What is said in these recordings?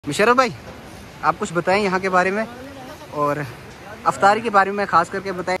मुशर्रफ भाई, आप कुछ बताएं यहाँ के बारे में और अफ्तारी के बारे में खास करके बताएं।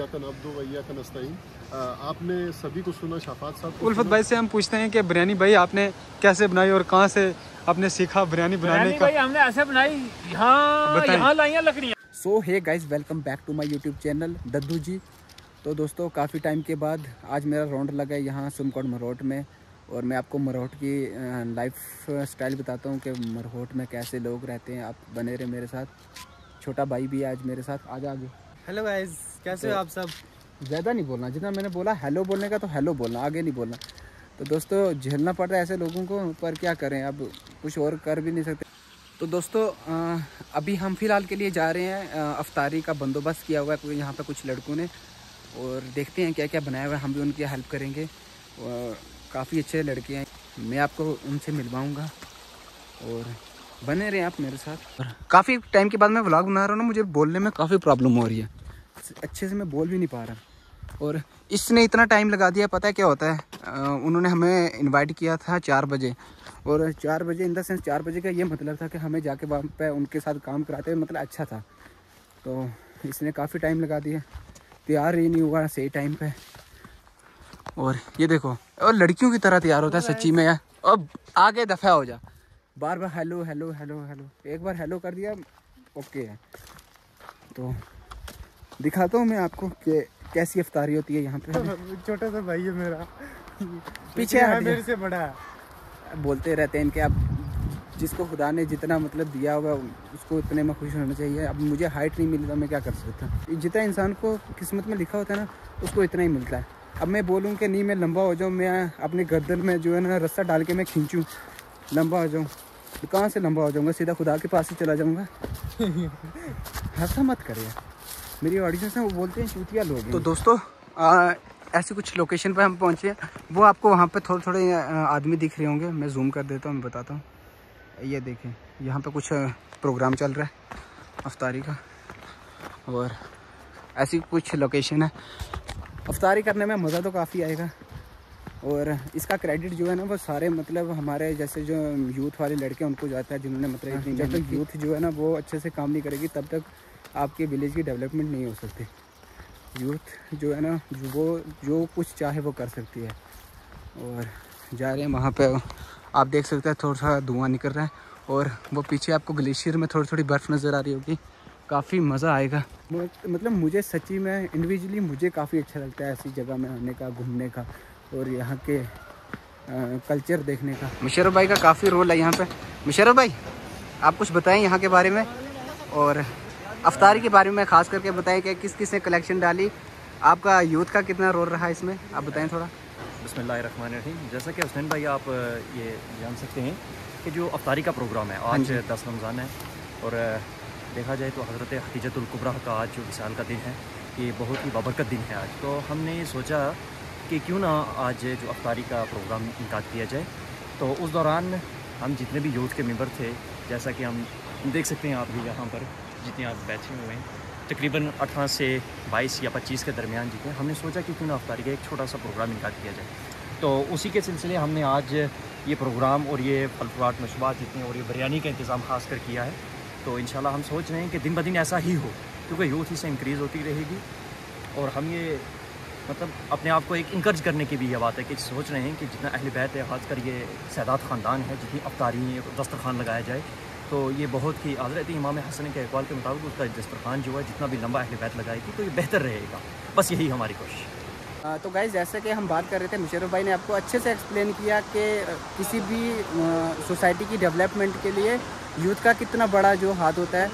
आपने सभी को सुना, शफात साहब उल्फत भाई से हम पूछते हैं कि बिरयानी भाई आपने कैसे बनाई और कहाँ से आपने सीखा बिरयानी बनाने का? भाई हमने ऐसे बनाई, यहाँ लाइयाँ लकड़ियाँ। So hey guys, welcome back to my YouTube channel Daddu ji. तो दोस्तों, काफ़ी टाइम के बाद आज मेरा राउंड लगा है यहाँ सुमकोट मरोट में, और मैं आपको मरोट की लाइफ स्टाइल बताता हूँ कि मरोट में कैसे लोग रहते हैं। आप बने रहे मेरे साथ। छोटा भाई भी है आज मेरे साथ, आजा आगे। हेलो गाइस, कैसे हो आप सब? ज़्यादा नहीं बोलना, जितना मैंने बोला हेलो बोलने का तो हेलो बोलना, आगे नहीं बोलना। तो दोस्तों, झेलना पड़ता है ऐसे लोगों को, पर क्या करें, अब कुछ और कर भी नहीं सकते। तो दोस्तों, अभी हम फ़िलहाल के लिए जा रहे हैं। अफ्तारी का बंदोबस्त किया हुआ है यहाँ पर कुछ लड़कों ने, और देखते हैं क्या क्या बनाया हुआ है। हम भी उनकी हेल्प करेंगे। काफ़ी अच्छे लड़के हैं, मैं आपको उनसे मिलवाऊँगा और बने रहे आप मेरे साथ। काफ़ी टाइम के बाद मैं व्लॉग बना रहा हूँ ना, मुझे बोलने में काफ़ी प्रॉब्लम हो रही है, अच्छे से मैं बोल भी नहीं पा रहा। और इसने इतना टाइम लगा दिया, पता है क्या होता है। उन्होंने हमें इनवाइट किया था 4 बजे, और 4 बजे इन द सेंस 4 बजे का ये मतलब था कि हमें जाके वहाँ पे उनके साथ काम कराते हुए मतलब अच्छा था। तो इसने काफ़ी टाइम लगा दिया, तैयार ही नहीं हुआ सही टाइम पे। और ये देखो, और लड़कियों की तरह तैयार होता है सच्ची में यार। अब आगे दफ़ा हो जा, बार बार हेलो हेलो हेलो हेलो, एक बार हेलो कर दिया ओके है। तो दिखाता हूँ मैं आपको कि कैसी अफ्तारी होती है यहाँ पे। छोटा सा भाई है मेरा, पीछे है, मेरे से बड़ा है। बोलते रहते हैं इनके, अब जिसको खुदा ने जितना मतलब दिया हुआ उसको इतने में खुश होना चाहिए। अब मुझे हाइट नहीं मिली तो मैं क्या कर सकता। जितना इंसान को किस्मत में लिखा होता है ना, उसको इतना ही मिलता है। अब मैं बोलूँ कि नहीं मैं लंबा हो जाऊँ, मैं अपने गर्दन में जो है ना रस्सा डाल के मैं खींचूँ, लंबा हो जाऊँ, तो कहाँ से लंबा हो जाऊँगा, सीधा खुदा के पास ही चला जाऊँगा। ऐसा मत करिए, मेरी ऑडियंस है वो बोलते हैं चूतिया लोग। तो दोस्तों, ऐसी कुछ लोकेशन पर हम पहुँचे, वो आपको वहाँ पे थोड़े थोड़े आदमी दिख रहे होंगे। मैं जूम कर देता हूँ, मैं बताता हूँ। ये देखें, यहाँ पे कुछ प्रोग्राम चल रहा है अफ्तारी का, और ऐसी कुछ लोकेशन है। अफ्तारी करने में मज़ा तो काफ़ी आएगा, और इसका क्रेडिट जो है ना वो सारे मतलब हमारे जैसे जो यूथ वाले लड़के उनको जाता है, जिन्होंने मतलब जब तक यूथ जो है ना वो अच्छे से काम नहीं करेगी तब तक आपके विलेज की डेवलपमेंट नहीं हो सकती। यूथ जो है ना वो जो कुछ चाहे वो कर सकती है। और जा रहे हैं वहाँ पे, आप देख सकते हैं थोड़ा सा धुआं निकल रहा है, और वो पीछे आपको ग्लेशियर में थोड़ी थोड़ी बर्फ़ नज़र आ रही होगी। काफ़ी मज़ा आएगा। मतलब मुझे सच्ची में इंडिविजुअली मुझे काफ़ी अच्छा लगता है ऐसी जगह में आने का, घूमने का, और यहाँ के कल्चर देखने का। मुशर्रफ भाई का काफ़ी रोल है यहाँ पे। मुशर्रफ भाई, आप कुछ बताएं यहाँ के बारे में और अफ्तारी के बारे में खास करके बताएं कि किस किस ने कलेक्शन डाली, आपका यूथ का कितना रोल रहा इसमें, आप बताएं थोड़ा। बिस्मिल्लाहिर्रहमानिर्रहीम। जैसा कि हुसैन भाई आप ये जान सकते हैं कि जो अफ्तारी का प्रोग्राम है आज 10 रमज़ान है, और देखा जाए तो हज़रत हतीजतुल कुबरा का आज जो विसाल का दिन है, ये बहुत ही बाबरकत दिन है आज। तो हमने सोचा कि क्यों ना आज जो अफ्तारी का प्रोग्राम इनका किया जाए। तो उस दौरान हम जितने भी यूथ के मेंबर थे, जैसा कि हम देख सकते हैं आप भी यहाँ पर जितने आप बैठे हुए हैं, तकरीबन 18 से 22 या 25 के दरमियान जितने, हमने सोचा कि क्यों ना अफ्तारी का एक छोटा सा प्रोग्राम इनका किया जाए। तो उसी के सिलसिले हमने आज ये प्रोग्राम और ये फल फ्रूट मशरूबात जितने और ये बिरयानी का इंतज़ाम खास कर किया है। तो इंशाल्लाह हम सोच रहे हैं कि दिन ब दिन ऐसा ही हो, क्योंकि यूथ इससे इंक्रीज़ होती रहेगी। और हम ये मतलब अपने आप को एक इंकरेज करने की भी ये बात है कि सोच रहे हैं कि जितना अहले बैत है, ख़ासकर ये सैदात ख़ानदान है, जितनी अफ्तारी दस्तरखान लगाया जाए, तो ये बहुत ही हज़रत इमाम हसन के अक़वाल के मुताबिक उसका दस्तरखान जो है जितना भी लंबा अहले बैत लगाएगी तो ये बेहतर रहेगा। बस यही हमारी कोशिश। तो गाइस, जैसे कि हम बात कर रहे थे, मुशर्रफ भाई ने आपको अच्छे से एक्सप्लेन किया कि किसी भी सोसाइटी की डेवलपमेंट के लिए यूथ का कितना बड़ा जो हाथ होता है।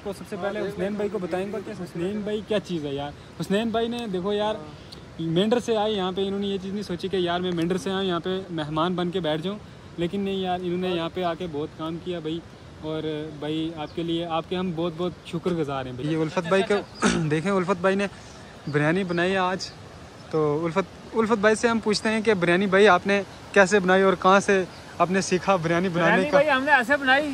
आपको सबसे पहले हुसनैन भाई को बताएंगे कि हुसनैन भाई क्या चीज़ है यार। हुसनैन भाई ने देखो यार मेंढर से आए यहाँ पे, इन्होंने ये चीज़ नहीं सोची कि यार मैं मेंढर से आऊँ यहाँ पे मेहमान बन के बैठ जाऊँ, लेकिन नहीं यार, इन्होंने यहाँ पे आके बहुत काम किया भाई। और भाई आपके लिए, आपके हम बहुत बहुत शुक्रगुजार हैं भाई। ये उल्फत भाई को देखें, उल्फत भाई ने बिरयानी बनाई है आज। तो उल्फत भाई से हम पूछते हैं कि बिरयानी भाई आपने कैसे बनाई और कहाँ से आपने सीखा बिरयानी बनाने का? भाई हमने ऐसे बनाई,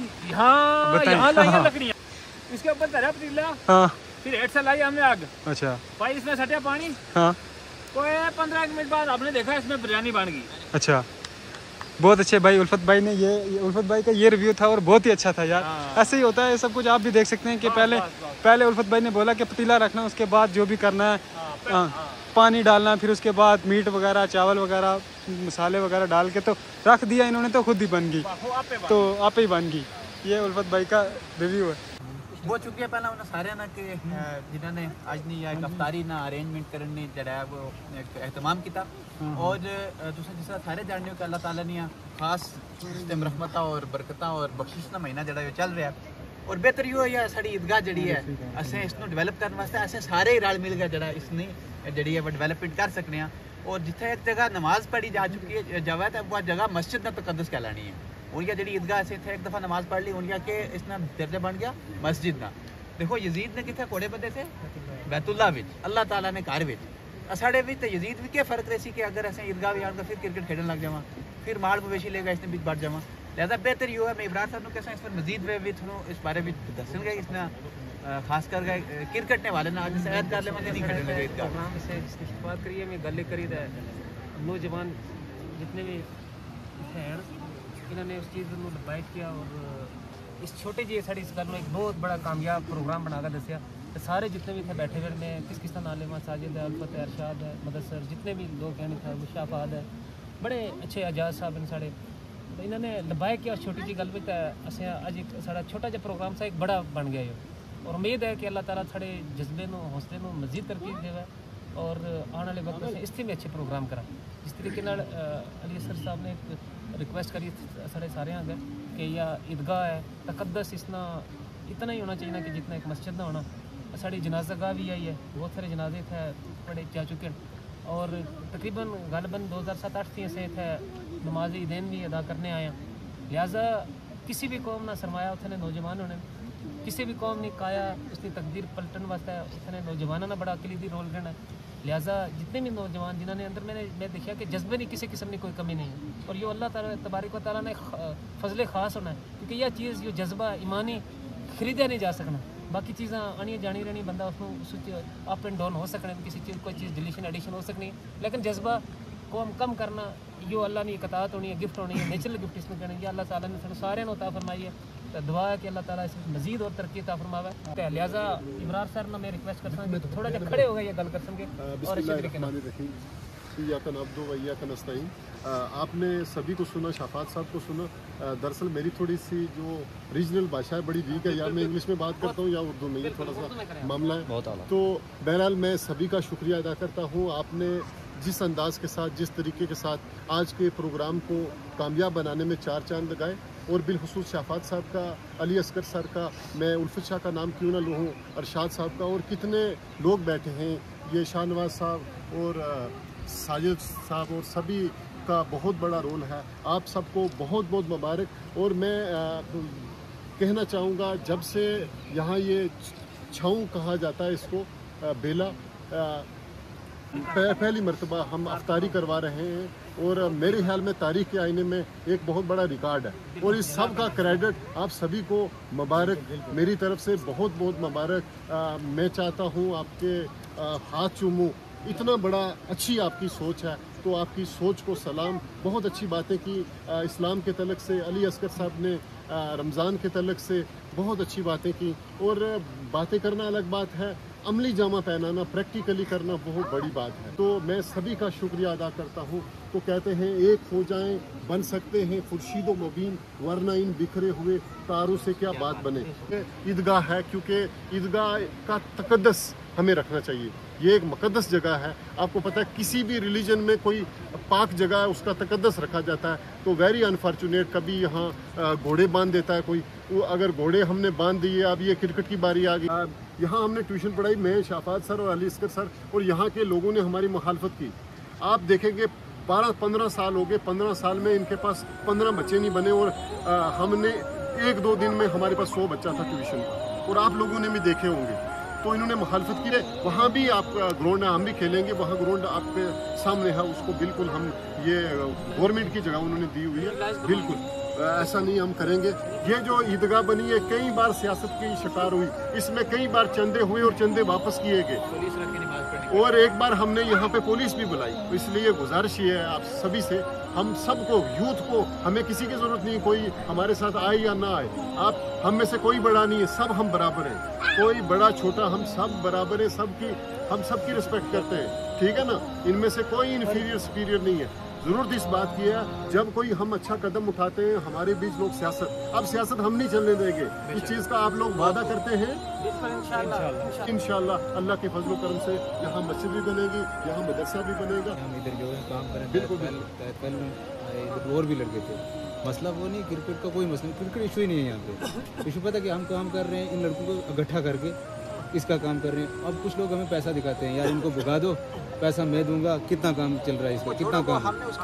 यहाँ लाई लकड़ियाँ, इसके ऊपर धरा पतीला, हाँ, फिर हेड से लाई हमने आग, अच्छा भाई इसमें सटा पानी, हाँ, तो 15 मिनट बाद आपने देखा इसमें बिरयानी बन गई। अच्छा, बहुत अच्छे भाई। उल्फत भाई ने उल्फत भाई का ये रिव्यू था और बहुत ही अच्छा था यार। ऐसे ही होता है सब कुछ, आप भी देख सकते हैं कि पहले उल्फत भाई ने बोला कि पतीला रखना, उसके बाद जो भी करना है पानी डालना, फिर उसके बाद मीट वगैरह चावल वगैरह मसाले वगैरह डाल के तो रख दिया इन्होंने, तो खुद ही बन गई, तो आप ही बन गई। ये उल्फत भाई का रिव्यू है। बहुत शुक्रिया पहला उन्हें सारे ना कि जिन्होंने आज नहीं या अफ्तारी ना अरेंजमेंट करने जरा है वो एहतमाम किया। और तुम जिस तरह सारे जानते हो कि अल्लाह ताला ने खास रहमत और बरकत और बख्शिश का महीना जरा चल रहा है, और बेहतर यो है साड़ी ईदगाह जी है असें इसको डिवेलप करने वास्ते असें सारे रल मिल गए जरा इसने जी है डिवेलपमेंट कर सकते हैं। और जिथे एक जगह नमाज पढ़ी जा चुकी है जगह तो वह जगह मस्जिद का तकद्दुस कहलानी है। उनकी जी ईदगाह से एक दफ़ा नमाज पढ़ ली, उनका के इसना दर्जा बन गया मस्जिद का। देखो यजीद ने कितने घोड़े बंदे थे बैतुल्ला विच, अल्लाह ताला ने घर विच, साढ़े भी तो यजीद भी क्या फ़र्क रही कि अगर असें ईदगाह भी आऊँगा फिर क्रिकेट खेलने लग जावा, फिर माल मवेशी लेगा इसने बीच बढ़ जावा। लिहाजा बेहतर यो है मैं इमरान साहब को कैसा इस पर मजीद वे भी थोड़ा इस बारे में दसन गए, इसने खास कर गए क्रिकेट ने वाले ना आज शायद कर ले मंदिर नहीं खेलने लगे ईदगाह प्रोग्राम से जिसकी बात करिए मैं गल करी नौजवान जितने भी हैं इन्होंने उस चीज़ को डिवाइड किया और इस छोटे जी साड़ी इस गल में एक बहुत बड़ा कामयाब प्रोग्राम बना कर दसिया। तो सारे जितने भी थे बैठे हुए मैं किस का नाम है, साजिद है, उल्फत है, अरशाद है, मदसर, जितने भी लोग हैं थे, मुशाफाद है, बड़े अच्छे एजाज साहब इन साढ़े, तो इन्होंने लबाए किया छोटी जी गल में। असें अज एक साढ़ा छोटा जहा प्रोग्राम सा एक बड़ा बन गया और उम्मीद है कि अल्लाह ताला थोड़े जज्बे को हौसले को मजीद तरक्की देवे और आने वाले वक्त में इससे भी अच्छे प्रोग्राम करा। जिस तरीके अली असर साहब ने एक रिक्वेस्ट करी साढ़े सारे आगे कि या ईदगाह है तकद्दस इसना इतना ही होना चाहिए कि जितना एक मस्जिद ना होना। साड़ी जनाजा गाह भी आई है, बहुत सारे जनाजे थे बड़े जा चुके हैं और तकरीबन गालबन 2007-8 थी से थे नमाज ईदैन भी अदा करने आए हैं। लिहाजा किसी भी कौम ना सरमाया उतने नौजवान होने, किसी भी कौम ने काया उसकी तकदीर पलटन वास्ते उतने नौजवानों ने बड़ा अकलीदी रोल करना। लिहाजा जितने भी नौजवान जिन्होंने अंदर मैं देखा कि जज्बे नहीं किसी किस्म की कोई कमी नहीं है और ये अल्लाह ताला तबारक व तआला ने फजले ख़ास होना है, क्योंकि यह चीज़ ये जज्बा ईमानी खरीदा नहीं जा सकना। बाकी चीज़ा आनी जानी रहनी बंदा उस अप एंड डाउन हो सकना, किसी चीज़ कोई चीज़ डिलीशन एडिशन हो सकनी, लेकिन जज्बा को हम कम करना यो अल्लाह ने कतात होनी है, गिफ्ट होनी है, नेचुरल गिफ्ट इसमें कहने ये अल्लाह ताला ने सारे अता फरमाई है। तो दुआ है कि अल्लाह ताला इसमें मजीद और तरक्की अता फरमावे। तो लिहाजा इमरान सर ना मैं रिक्वेस्ट करता हूँ कि थोड़ा जा खड़े हो गए ये गल कर सकेंगे और अच्छे तरीके से आपने सभी को सुना, शाफात साहब को सुना। दरअसल मेरी थोड़ी सी जो रीजनल भाषा है बड़ी वीक है, या मैं इंग्लिश में बात करता हूँ या उर्दू में, ये थोड़ा सा मामला है। तो बहरहाल मैं सभी का शुक्रिया अदा करता हूँ। आपने जिस अंदाज के साथ, जिस तरीके के साथ आज के प्रोग्राम को कामयाब बनाने में चार चांद लगाए, और बिलखुसूस शाफात साहब का, अली असगर सर का, मैं उल्फत शाह का नाम क्यों ना लूँ, अरशाद साहब का, और कितने लोग बैठे हैं, ये शाहनवाज साहब और साजिद साहब, और सभी का बहुत बड़ा रोल है। आप सबको बहुत बहुत मुबारक। और मैं कहना चाहूँगा जब से यहाँ ये छाऊँ कहा जाता है इसको, बेला, पहली मरतबा हम अफ्तारी करवा रहे हैं, और मेरे ख्याल में तारीख़ के आईने में एक बहुत बड़ा रिकॉर्ड है, और इस सब का क्रेडिट आप सभी को मुबारक, मेरी तरफ से बहुत बहुत मुबारक। मैं चाहता हूँ आपके हाथ चूमूँ, इतना बड़ा अच्छी आपकी सोच है, तो आपकी सोच को सलाम। बहुत अच्छी बातें की इस्लाम के तलक से, अली असगर साहब ने रमज़ान के तलक से बहुत अच्छी बातें की, और बातें करना अलग बात है, अमली जामा पहनाना, प्रैक्टिकली करना बहुत बड़ी बात है। तो मैं सभी का शुक्रिया अदा करता हूँ। तो कहते हैं एक हो जाएं, बन सकते हैं खुर्शीदो मुबीन, वरना इन बिखरे हुए तारों से क्या बात बने। ईदगाह है, क्योंकि ईदगाह का तकद्दस हमें रखना चाहिए। ये एक मुकद्दस जगह है। आपको पता है किसी भी रिलीजन में कोई पाक जगह है उसका तकद्दस रखा जाता है। तो वेरी अनफॉर्चुनेट कभी यहाँ घोड़े बांध देता है कोई। वो अगर घोड़े हमने बांध दिए, अब ये क्रिकेट की बारी आ गई। यहाँ हमने ट्यूशन पढ़ाई, मैं, शाफात सर और अली असगर सर, और यहाँ के लोगों ने हमारी मुखालफत की। आप देखेंगे 12-15 साल हो गए, 15 साल में इनके पास 15 बच्चे नहीं बने, और हमने 1-2 दिन में हमारे पास 100 बच्चा था ट्यूशन का, और आप लोगों ने भी देखे होंगे। तो इन्होंने मुखालफत की है। वहाँ भी आप ग्राउंड है, हम भी खेलेंगे, वहाँ ग्राउंड आपके सामने है, उसको बिल्कुल हम ये गवर्नमेंट की जगह उन्होंने दी हुई है, बिल्कुल ऐसा नहीं हम करेंगे। ये जो ईदगाह बनी है कई बार सियासत की शिकार हुई, इसमें कई बार चंदे हुए और चंदे वापस किए गए, और एक बार हमने यहाँ पे पुलिस भी बुलाई। तो इसलिए गुजारिश ये है आप सभी से, हम सबको, यूथ को, हमें किसी की ज़रूरत नहीं कोई हमारे साथ आए या ना आए। आप हम में से कोई बड़ा नहीं है, सब हम बराबर हैं, कोई बड़ा छोटा, हम सब बराबर हैं, हम सबकी रिस्पेक्ट करते हैं, ठीक है ना। इनमें से कोई इन्फीरियर सुपीरियर नहीं है। ज़रूरत इस बात की है जब कोई हम अच्छा कदम उठाते हैं, हमारे बीच लोग सियासत, अब सियासत हम नहीं चलने देंगे। इस चीज़ का आप लोग वादा करते हैं इंशाल्लाह अल्लाह के फजल करम से यहाँ मस्जिद भी बनेगी, यहाँ मदरसा भी बनेगा। हम इधर जो है काम करें, बिल्कुल इधर और भी लड़के थे। मसला वो नहीं, क्रिकेट का कोई मसला, क्रिकेट इशू ही नहीं है यहाँ पे। इशू पता कि हम काम कर रहे हैं, इन लड़कों को इकट्ठा करके इसका काम कर रहे हैं। अब कुछ लोग हमें पैसा दिखाते हैं, यार इनको भगा दो, पैसा मैं दूंगा, कितना काम चल रहा है इसका, कितना काम,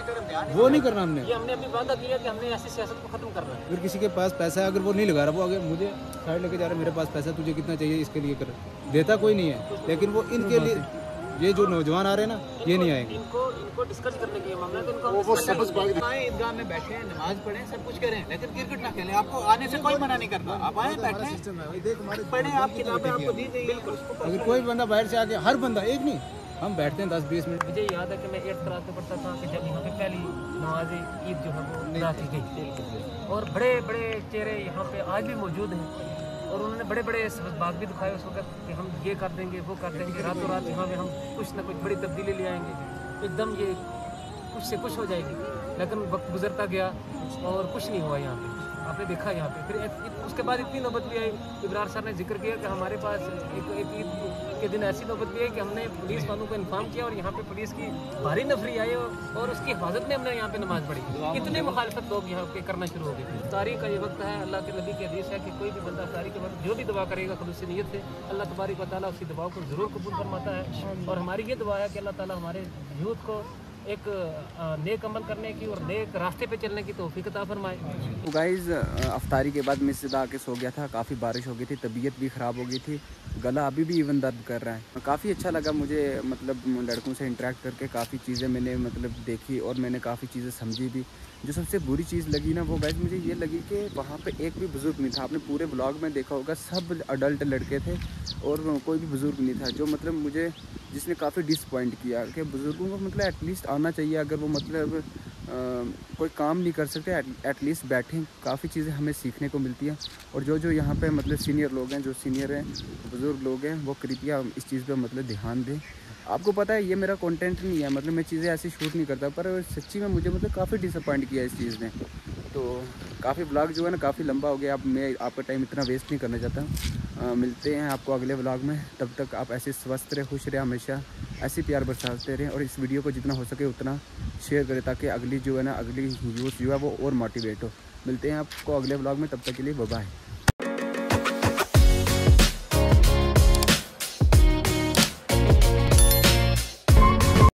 वो नहीं करना हमने। ये हमने अभी वादा किया कि हमने ऐसी सियासत को खत्म करना है। अगर किसी के पास पैसा है, अगर वो नहीं लगा रहा, वो अगर मुझे साइड लेके जा रहा है, मेरे पास पैसा, तुझे कितना चाहिए इसके लिए कर, देता कोई नहीं है। लेकिन वो इनके लिए, ये जो नौजवान आ रहे हैं ना, ये नहीं आएंगे। इनको डिस्कस करने के मामला तो इनको वो सबस ईदगाह में बैठे हैं, नमाज पढ़ें, सब कुछ करें, लेकिन क्रिकेट ना खेलें। आपको आने से कोई मना नहीं करता, आप आए, बैठे, पढ़ें, आप किताबें आपको दी गई हैं। अगर कोई बंदा बाहर से आके, हर बंदा, एक नहीं, हम बैठते हैं 10-20 मिनट। मुझे याद है कि मैं 8th क्लास में पढ़ता था कि जब यहाँ पे पहली नमाज ईद जो है वो अदा की गई, और बड़े बड़े चेहरे यहाँ पे आज भी मौजूद हैं, और उन्होंने बड़े बड़े बाग भी दिखाए उस वक्त कि हम ये कर देंगे, वो कर देंगे, रातों रात यहाँ पे हम कुछ ना कुछ बड़ी तब्दीली ले आएंगे, एकदम ये कुछ से कुछ हो जाएगी। लेकिन वक्त गुजरता गया और कुछ नहीं हुआ यहाँ पे, आपने देखा यहाँ पे। फिर उसके बाद इतनी नौबत भी आई, इब्रार सर ने जिक्र किया कि हमारे पास एक ईद के दिन ऐसी नौबत भी है कि हमने पुलिस वालों को इन्फॉर्म किया, और यहाँ पे पुलिस की भारी नफरी आई, और उसकी हिफाजत में हमने यहाँ पे नमाज पढ़ी। इतने मुखालफत लोग यहाँ पे करना शुरू हो गए। इफ्तारी का ये वक्त है, अल्लाह के नबी की हदीस है कि कोई भी बंदा इफ्तारी के वक्त जो भी दुआ करेगा खुलूस नीयत से, अल्लाह तबारक व तआला उसकी दुआओं को ज़रूर कबूल फरमाता है। और हमारी ये दुआ है कि अल्लाह ताला हमारे यूथ को एक नेक अमल करने की और नेक रास्ते पे चलने की तौफीक अता फरमाए। तो गाइज़ अफ्तारी के बाद मस्जिद आके सो गया था, काफ़ी बारिश हो गई थी, तबीयत भी ख़राब हो गई थी, गला अभी भी इवन दर्द कर रहा है। काफ़ी अच्छा लगा मुझे, मतलब लड़कों से इंटरेक्ट करके काफ़ी चीज़ें मैंने मतलब देखी, और मैंने काफ़ी चीज़ें समझी भी। जो सबसे बुरी चीज़ लगी ना, वो गाइज़ मुझे ये लगी कि वहाँ पे एक भी बुज़ुर्ग नहीं था। आपने पूरे ब्लॉग में देखा होगा, सब अडल्ट लड़के थे और कोई भी बुज़ुर्ग नहीं था, जो मतलब मुझे जिसने काफ़ी डिसपॉइंट किया कि बुज़ुर्गों को मतलब एटलीस्ट आना चाहिए। अगर वो मतलब कोई काम नहीं कर सकते, एटलीस्ट बैठें, काफ़ी चीज़ें हमें सीखने को मिलती हैं। और जो यहाँ पे मतलब सीनियर लोग हैं, जो सीनियर हैं, बुज़ुर्ग लोग हैं, वो कृपया इस चीज़ पे मतलब ध्यान दें। आपको पता है ये मेरा कंटेंट नहीं है, मतलब मैं चीज़ें ऐसी शूट नहीं करता, पर सच्ची में मुझे मतलब काफ़ी डिसअपॉइंट किया इस चीज़ ने। तो काफ़ी ब्लॉग जो है ना काफ़ी लंबा हो गया, अब मैं आपका टाइम इतना वेस्ट नहीं करना चाहता। मिलते हैं आपको अगले ब्लॉग में, तब तक आप ऐसे स्वस्थ रहे, खुश रहे, हमेशा ऐसे प्यार बरसाते रहें, और इस वीडियो को जितना हो सके उतना शेयर करें, ताकि अगली जो है ना, अगली यूथ जो है वो और मोटिवेट हो। मिलते हैं आपको अगले ब्लॉग में, तब तक के लिए बाय बाय।